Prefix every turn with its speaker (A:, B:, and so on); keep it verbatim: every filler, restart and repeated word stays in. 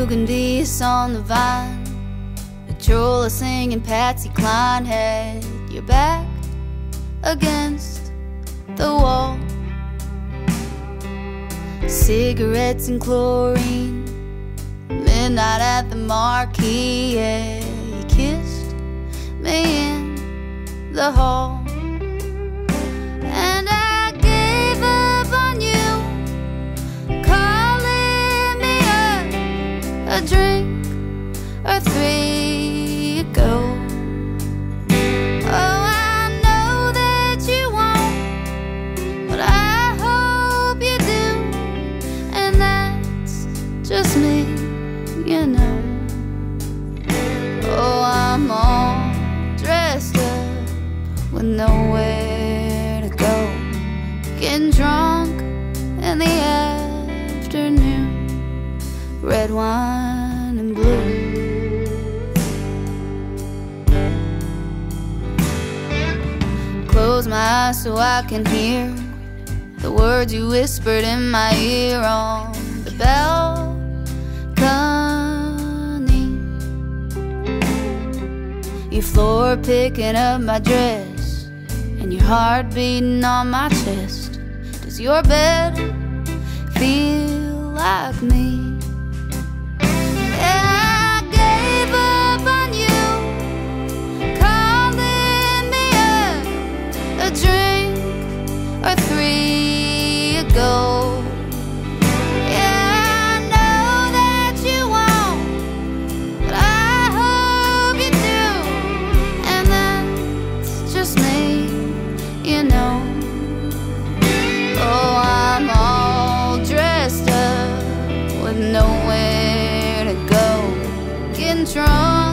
A: Bougainvilleas on the vine, Victrola singing Patsy Cline, had your back against the wall. Cigarettes and chlorine, midnight at the marquee, yeah, you kissed me in the hall. And I gave up on you, calling me up a drink or three ago. Oh, I know that you won't, but I hope you do, and that's just me, you know. Oh, I'm all dressed up with nowhere to go, getting drunk in the afternoon, red wine and blue. Close my eyes so I can hear the words you whispered in my ear on the balcony. Your floor picking up my dress, and your heart beating on my chest. Does your bed feel like me? Yeah, I gave up on you, calling me up a drink or three ago. Yeah, I know that you won't, but I hope you do, and that's just me, you know. Oh, I'm all dressed up with nowhere to go, getting drunk